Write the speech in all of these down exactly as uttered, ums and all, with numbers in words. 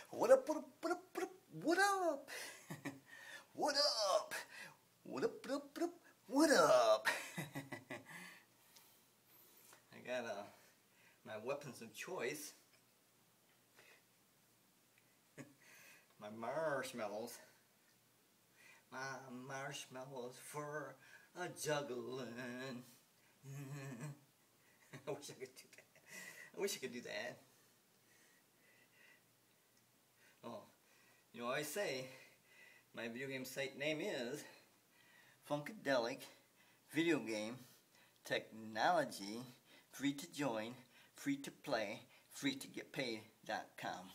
What up, what up, what up, what up, what up? What up? What up, what up, what up, what up? I got uh, my weapons of choice. My marshmallows. My marshmallows for a juggling. I wish I could do that. I wish I could do that. Oh, you know, I say my video game site name is Funkadelic Video Game Technology, free to join, free to play, free to get paid dot com.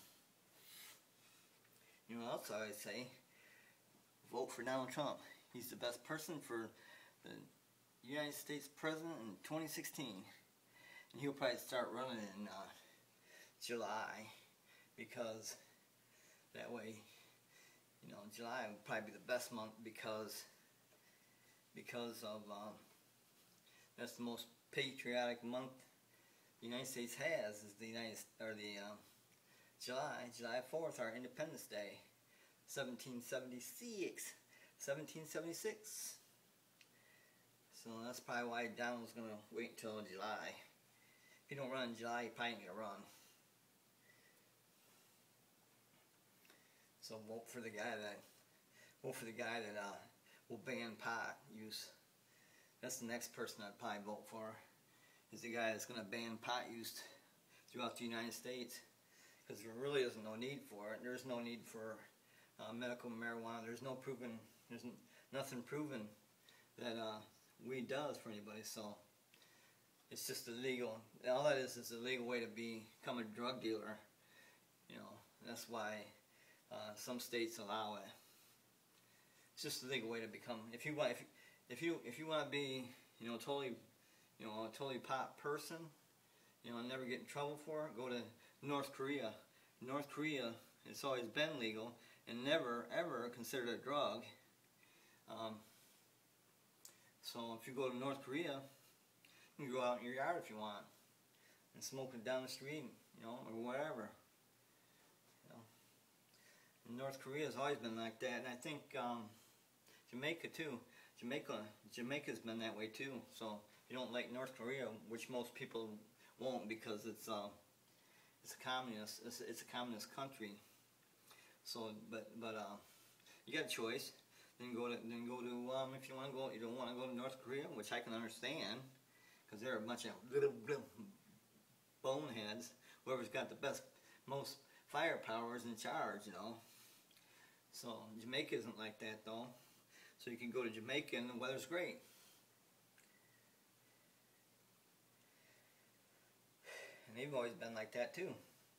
You know, also I say vote for Donald Trump. He's the best person for the United States President in twenty sixteen, and he'll probably start running in uh, July, because that way, you know, July would probably be the best month because because of um, that's the most patriotic month the United States has, is the United or the um, July July fourth, our Independence Day, seventeen seventy-six, seventeen seventy-six. So that's probably why Donald's gonna wait until July. If he don't run in July, he probably ain't gonna run. So vote for the guy that vote for the guy that uh, will ban pot use. That's the next person I'd probably vote for, is the guy that's going to ban pot use throughout the United States, because there really isn't no need for it. There's no need for uh, medical marijuana. There's no proven. There's nothing proven that uh, weed does for anybody. So it's just illegal. All that is is a legal way to become a drug dealer. You know, that's why. Uh, some states allow it. It's just a legal way to become. If you want, if you, if you if you want to be, you know, totally, you know, a totally pot person, you know, and never get in trouble for it, go to North Korea. North Korea, it's always been legal and never ever considered a drug. Um, so if you go to North Korea, you can go out in your yard if you want and smoke it down the street, you know, or whatever. You know. North Korea has always been like that, and I think um, Jamaica too. Jamaica, Jamaica's been that way too. So if you don't like North Korea, which most people won't, because it's uh, it's a communist, it's, it's a communist country. So, but but uh, you got a choice. Then go to then go to um, if you want to go, you don't want to go to North Korea, which I can understand, because they're a bunch of little, little boneheads. Whoever's got the best, most firepower is in charge, you know. So Jamaica isn't like that though. So you can go to Jamaica and the weather's great. And they've always been like that too.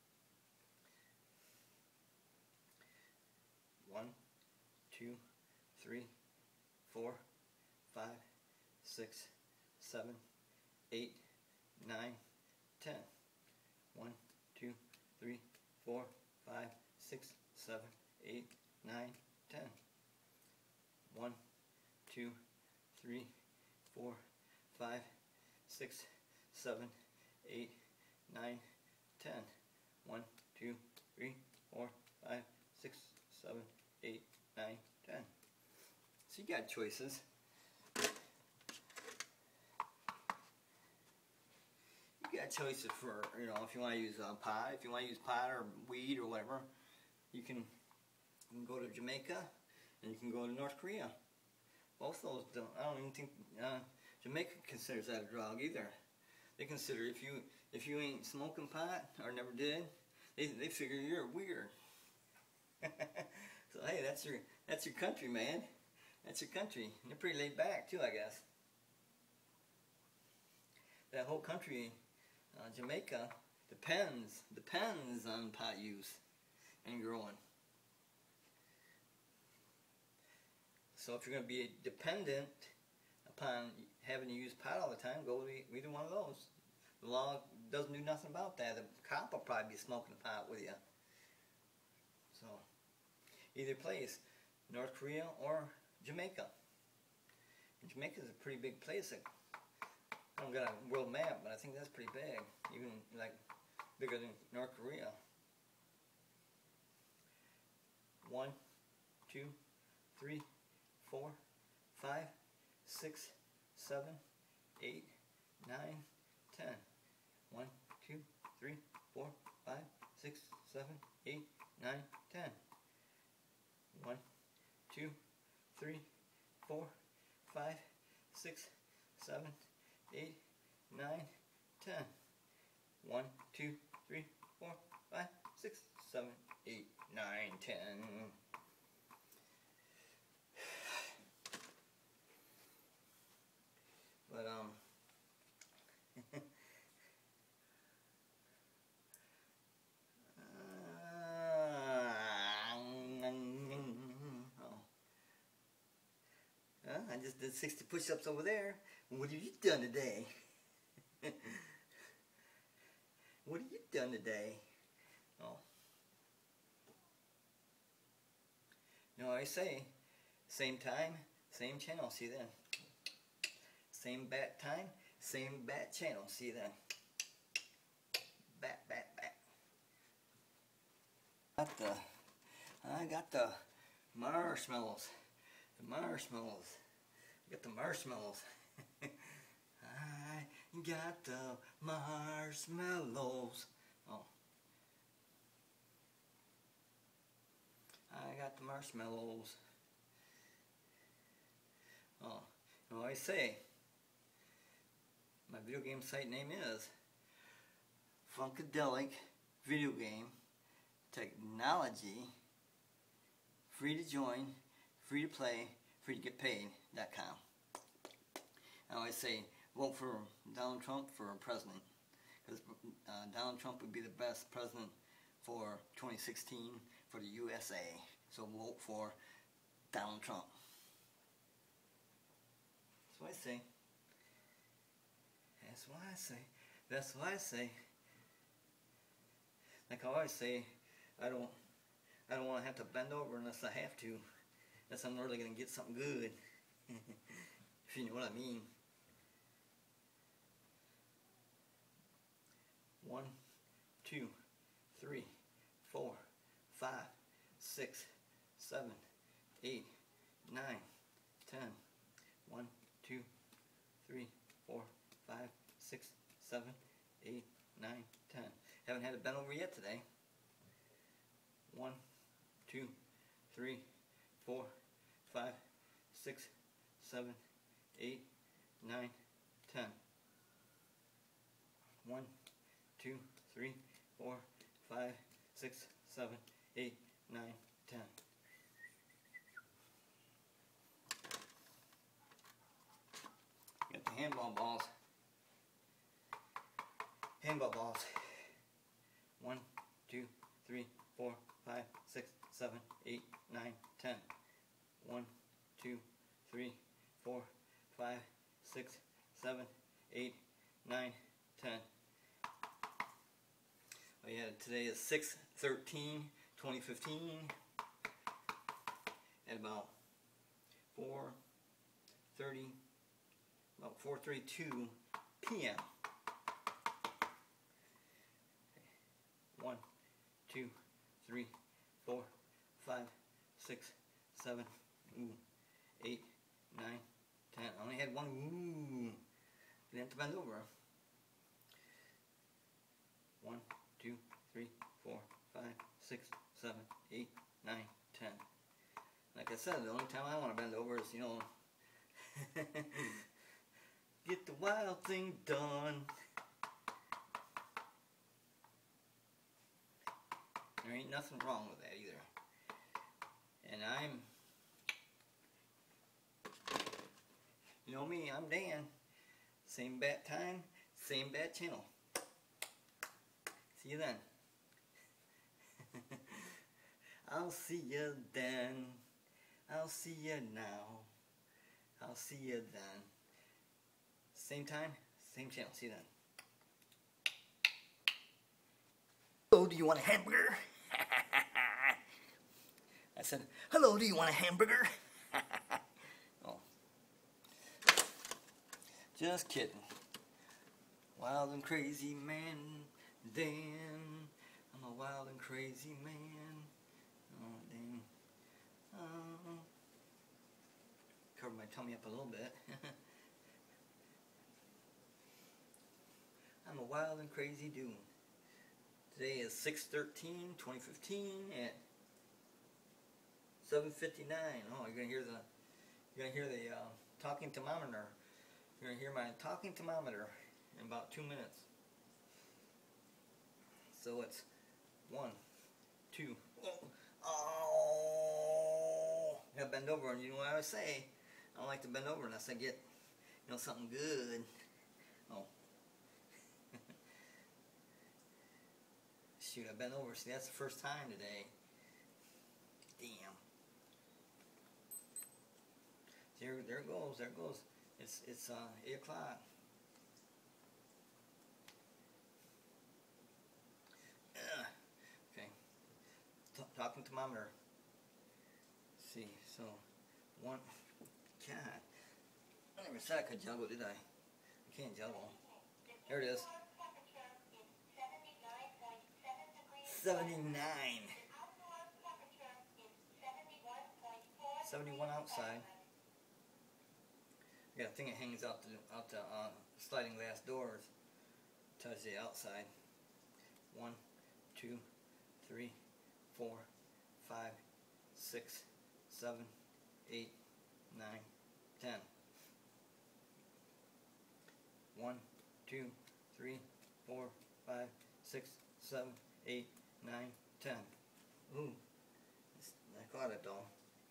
One, two, three, four, five, six, seven, eight, nine, ten. One, two, three, four, five, six, seven, eight, nine, ten. One, two, three, four, five, six, seven, eight, nine, ten. One, two, three, four, five, six, seven, eight, nine, ten. So you got choices. You got choices for, you know, if you want to use uh, pot, if you want to use pot or weed or whatever, you can, you can go to Jamaica and you can go to North Korea. Both those don't, I don't even think uh, Jamaica considers that a drug either. They consider if you if you ain't smoking pot or never did, they they figure you're weird. So hey, that's your that's your country, man. That's your country. And they're pretty laid back too, I guess. That whole country. Uh, Jamaica depends depends on pot use and growing. So if you're going to be dependent upon having to use pot all the time, go to either one of those. The law doesn't do nothing about that. The cop will probably be smoking pot with you. So either place, North Korea or Jamaica. And Jamaica is a pretty big place. I don't got a world map, but I think that's pretty big, even like bigger than North Korea. One, two, three, four, five, six, seven, eight, nine, ten. One, two, three, four, five, six, seven, eight, nine, ten. One, two, three, four, five, six, seven, eight, nine, ten. One, two, three, four, five, six, seven, eight, nine, ten. But um I just did sixty push-ups over there. What have you done today? What have you done today? Oh. You know what I say? Same time, same channel. See you then. Same bat time, same bat channel. See you then. Bat, bat, bat. Got the, I got the marshmallows. The marshmallows. I got the marshmallows. I got the marshmallows. Oh. I got the marshmallows. Oh. You know what I say? My video game site name is Funkadelic Video Game Technology. Free to join, free to play, free to get paid dot com. I always say vote for Donald Trump for president, because uh, Donald Trump would be the best president for twenty sixteen for the U S A. So vote for Donald Trump. That's what I say. That's what I say. That's what I say. Like I always say, I don't I don't want to have to bend over unless I have to. Unless I'm really going to get something good. If you know what I mean. One, two, three, four, five, six, seven, eight, nine, ten. One, two, three, four, five, six, seven, eight, nine, ten. Haven't had a bend over yet today. One, two, three, four, five, six, seven, eight, nine, ten. One, two, three, four, five, six, seven, eight, nine, ten. Got the handball balls. Handball balls. One, two, three, four, five, six, seven, eight, nine, ten. One, two, three, four, five, six, seven, eight, nine, ten. Oh yeah, today is six thirteen twenty fifteen at about four thirty, about four thirty-two p m One, two, three, four, five, six, seven, ooh, eight, nine, ten. I only had one. Ooh, didn't have to bend over. One, two, three, four, five, six, seven, eight, nine, ten. Like I said, the only time I want to bend over is, you know, get the wild thing done. There ain't nothing wrong with that either. And I'm, you know me, I'm Dan. Same bat time, same bat channel. See you then. I'll see you then. I'll see you now. I'll see you then. Same time, same channel. See you then. Hello, do you want a hamburger? I said, hello, do you want a hamburger? Oh. Just kidding. Wild and crazy man, Dan. I'm a wild and crazy man. Oh, dang. Um, cover my tummy up a little bit. I'm a wild and crazy dude. Today is six thirteen twenty fifteen at seven fifty-nine. Oh, you're gonna hear the you're gonna hear the uh, talking thermometer. You're gonna hear my talking thermometer in about two minutes. So it's one, two. Oh, oh. I gotta bend over, and you know what I always say? I don't like to bend over unless I get, you know, something good. Oh. Shoot, I bent over. See, that's the first time today. Damn. There, there it goes. There it goes. It's it's uh, eight o'clock. Uh, okay. T talking thermometer. Let's see, so one. God, I never said I could juggle, did I? I can't juggle. There it is. seventy-nine. seventy-one outside. I got a thing that hangs out the out the uh, sliding glass doors. Tells you the outside. One, two, three, four, five, six, seven, eight, nine, ten. One, two, three, four, five, six, seven, eight, nine, ten. Ooh, I caught it though.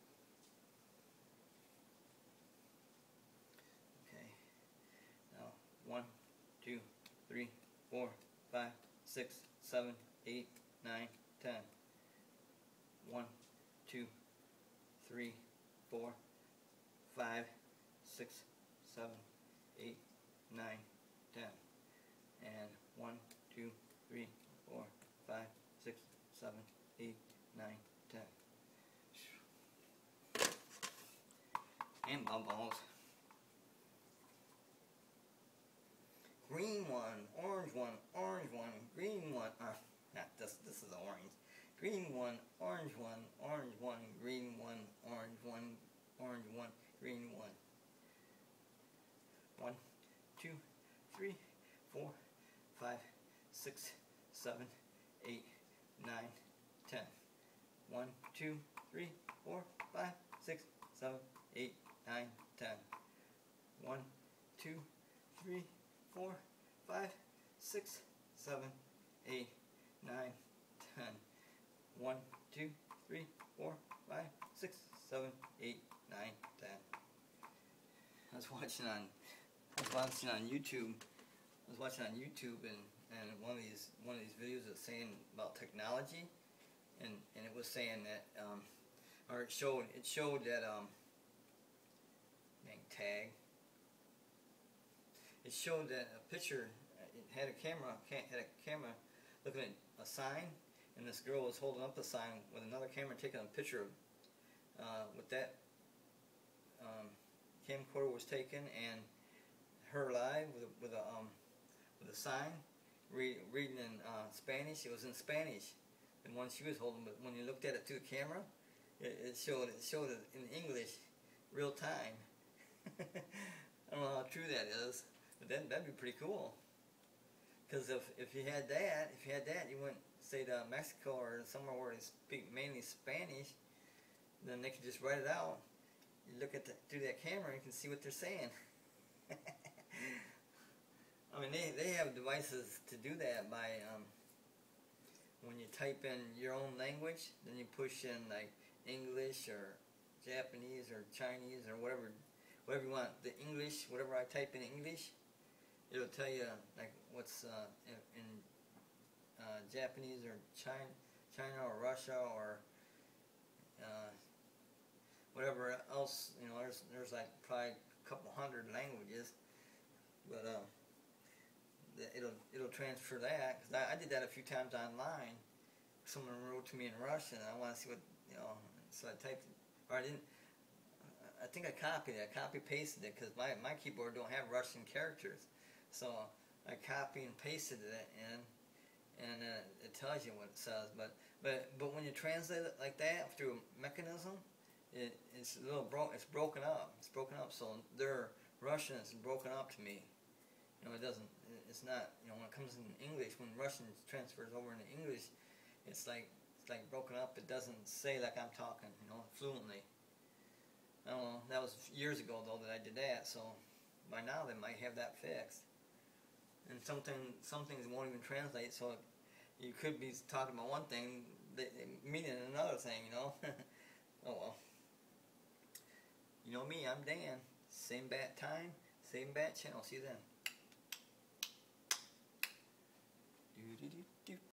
Okay. Now, one, two, three, four, five, six, seven, eight, nine, ten. One, two, three, four, five, six, seven, eight, nine, ten. And one, two, three, four, five, six, seven, eight, nine, ten. And bubbles. Green one, orange one, orange one, green one. Uh, not this. This is orange. Green one, orange one, orange one, green one, orange one, orange one, green one. One, two, three, four, five, six, seven, eight, nine, ten. One, two, three, four, five, six, seven, eight, nine, ten. One, two, three, four, five, six, seven, eight, nine, ten. One, two, three, four, five, six, seven, eight, nine, ten. I was watching on I was watching on YouTube. I was watching on YouTube and, and one of these one of these videos was saying about technology, and, and it was saying that um, or it showed it showed that um dang tag. It showed that a picture. It had a camera had a camera looking at a sign, and this girl was holding up the sign with another camera taking a picture of uh, with that um, camcorder was taken, and her live with a, with a um with a sign read, reading in uh, Spanish. It was in Spanish, the one she was holding, but when you looked at it through the camera, it, it showed it showed it in English, real time. I don't know how true that is, but that that'd be pretty cool. Because if if you had that, if you had that, you went say to Mexico or somewhere where they speak mainly Spanish, then they could just write it out. You look at the, through that camera, you can see what they're saying. I mean, they, they have devices to do that by, um, when you type in your own language, then you push in like English or Japanese or Chinese or whatever, whatever you want, the English, whatever I type in English, it'll tell you like what's uh, in, in uh, Japanese or China, China or Russia or uh, whatever else, you know, there's, there's like probably a couple hundred languages, but uh, it'll it'll transfer that, because I, I did that a few times online. Someone wrote to me in Russian, and I want to see what, you know, so I typed, or I didn't, I think I copied it, I copy pasted it, because my, my keyboard don't have Russian characters, so I copy and pasted it in, and uh, it tells you what it says, but, but, but when you translate it like that through a mechanism, it, it's a little bro it's broken up. It's broken up. So their Russian is broken up to me. You know, it doesn't. It's not. You know, when it comes in English, when Russian transfers over into English, it's like it's like broken up. It doesn't say like I'm talking. You know, fluently. I don't know. That was years ago though that I did that. So by now they might have that fixed. And something, some things won't even translate. So you could be talking about one thing, meaning another thing. You know. Oh well. You know me. I'm Dan. Same bat time. Same bat channel. See you then. Do do do do.